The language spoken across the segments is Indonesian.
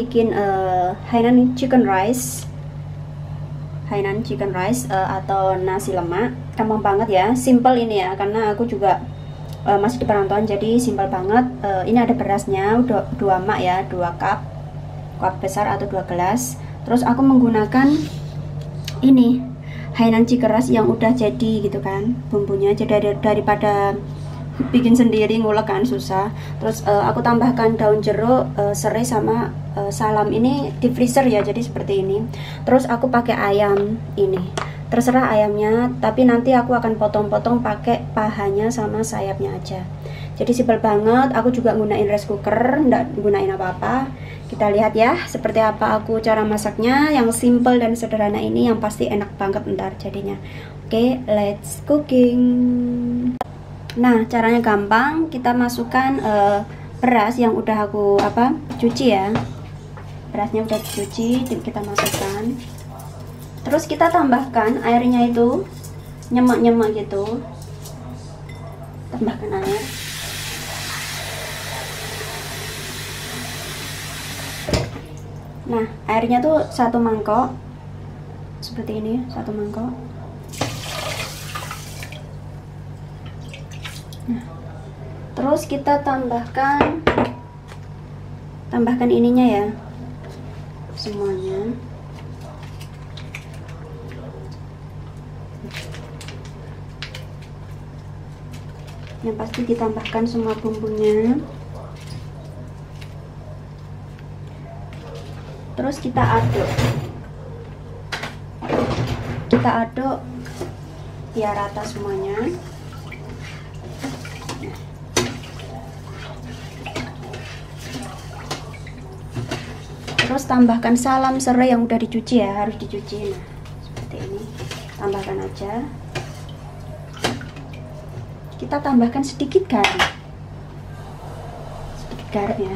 bikin Hainan chicken rice, atau nasi lemak. Gampang banget ya, simple ini ya, karena aku juga masih di perantauan, jadi simple banget. Ini ada berasnya, 2 mak ya, 2 cup besar atau 2 gelas. Terus aku menggunakan ini Hainan chicken rice yang udah jadi gitu kan bumbunya, jadi daripada bikin sendiri ngulek kan susah. Terus aku tambahkan daun jeruk, serai sama salam. Ini di freezer ya, jadi seperti ini. Terus aku pakai ayam ini, terserah ayamnya, tapi nanti aku akan potong-potong pakai pahanya sama sayapnya aja. Jadi simpel banget. Aku juga gunain rice cooker, nggak gunain apa-apa. Kita lihat ya seperti apa aku cara masaknya, yang simple dan sederhana ini, yang pasti enak banget ntar jadinya. Oke, let's cooking. Nah, caranya gampang. Kita masukkan beras yang udah aku cuci ya. Berasnya udah dicuci, kita masukkan. Terus kita tambahkan airnya itu nyemak-nyemak gitu. Tambahkan air. Nah, airnya tuh 1 mangkok. Seperti ini, 1 mangkok. Nah, terus kita tambahkan ininya ya, semuanya. Yang pasti ditambahkan semua bumbunya. Terus kita aduk biar rata semuanya. Terus tambahkan salam, serai yang udah dicuci ya, harus dicuci. Nah, seperti ini. Tambahkan aja. Kita tambahkan sedikit garam. Sedikit garam ya.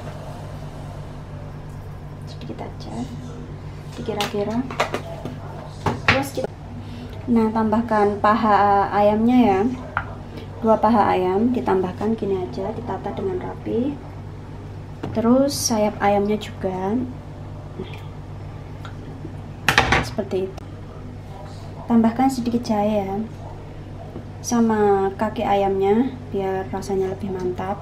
Sedikit aja. Dikira-kira. Terus kita tambahkan paha ayamnya ya. 2 paha ayam ditambahkan gini aja, ditata dengan rapi. Terus sayap ayamnya juga seperti itu. Tambahkan sedikit jahe ya, sama kaki ayamnya biar rasanya lebih mantap.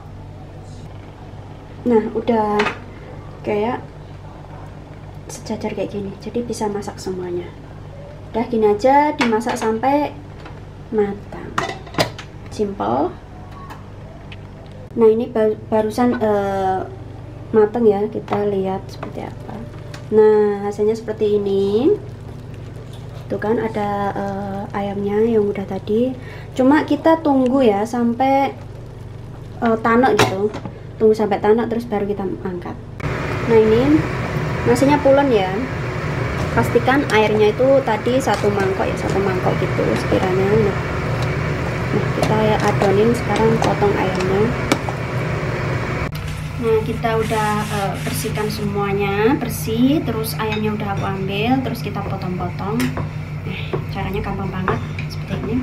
Nah, udah kayak sejajar kayak gini, jadi bisa masak semuanya. Udah gini aja, dimasak sampai matang. Simple. Nah, ini barusan matang ya, kita lihat seperti apa. Nah, hasilnya seperti ini. Tuh kan ada ayamnya yang udah tadi. Cuma kita tunggu ya sampai tanek gitu. Tunggu sampai tanek terus baru kita angkat. Nah, ini nasinya pulen ya. Pastikan airnya itu tadi 1 mangkok ya, 1 mangkok gitu sekiranya. Nah, kita adonin sekarang, potong ayamnya. Nah, kita udah bersihkan semuanya, bersih. Terus ayamnya udah aku ambil, terus kita potong-potong. Nah, caranya gampang banget, seperti ini.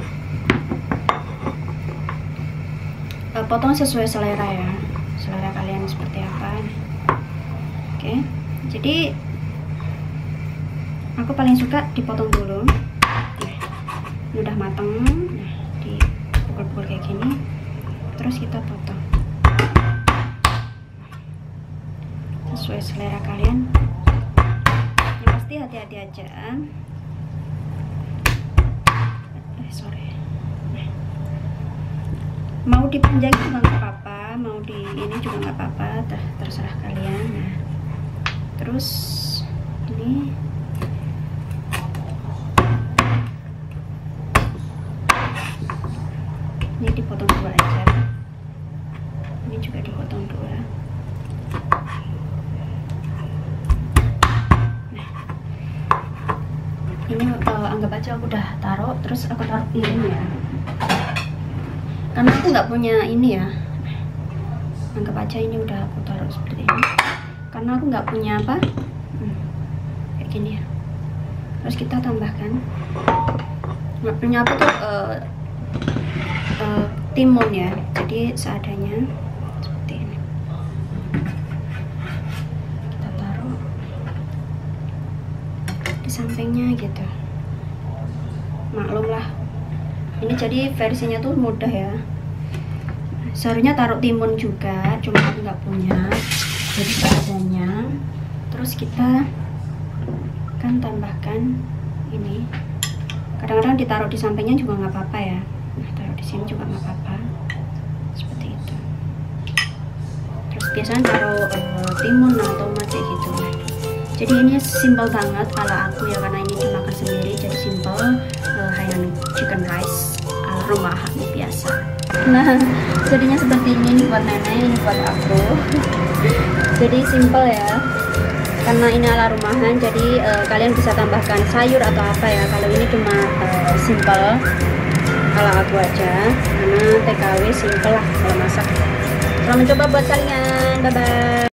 Potong sesuai selera ya, selera kalian seperti apa. Oke, jadi aku paling suka dipotong dulu. Nah, ini udah mateng. Nah, dipukul-pukul kayak gini, terus kita potong sesuai selera kalian. Yang pasti hati-hati aja. Sorry. Mau dipanjang juga nggak apa-apa, mau di ini juga nggak apa-apa, terserah kalian. Nah, terus ini dipotong 2 aja. Ini juga dipotong 2. Ini anggap aja aku udah taruh, terus aku taruh piring ya, karena aku nggak punya ini ya. Anggap aja ini udah aku taruh seperti ini, karena aku nggak punya kayak gini ya. Terus kita tambahkan, nggak punya apa tuh, timun ya, jadi seadanya seperti ini. Kita sampingnya gitu. Maklum lah, ini jadi versinya tuh mudah ya. Seharusnya taruh timun juga, cuma aku nggak punya, jadi seadanya. Terus kita kan tambahkan ini. Kadang-kadang ditaruh di sampingnya juga nggak apa-apa ya. Nah, taruh di sini juga nggak apa-apa. Seperti itu. Terus biasanya taruh timun atau tomat kayak gitu. Jadi ini simple banget ala aku ya, karena ini dimakan sendiri, jadi simple. Hainan chicken rice ala rumahan biasa. Nah, jadinya seperti ini buat nenek, ini buat aku. Jadi simple ya, karena ini ala rumahan, jadi kalian bisa tambahkan sayur atau apa ya. Kalau ini cuma simple ala aku aja, karena TKW simple lah kalau masak. Selamat mencoba buat kalian, bye bye.